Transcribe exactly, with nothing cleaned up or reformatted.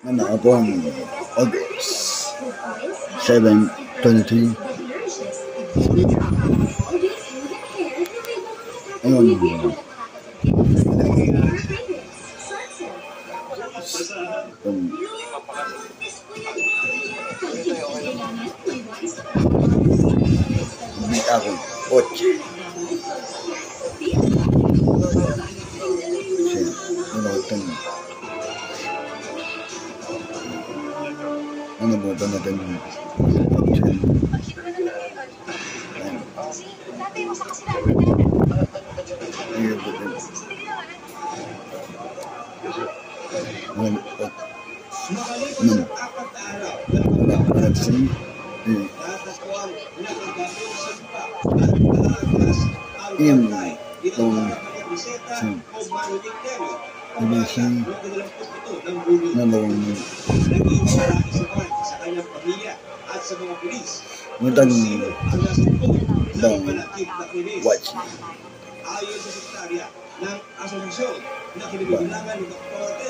Manakapon, August seven, twenty-three. Ayun. Um, Hindi ako, kotse. Kasi, ano ito? Ano ba ito natin? Kotse. Ayun. Ayun ba ito? Ayun. Ayun. Wala, wala ito. Ayun. Ayun. Itong Ayun siya nalawang Mutan daw watch. Ayon sa sekretarya ng asosasyon na kinibibilangan ni Doktor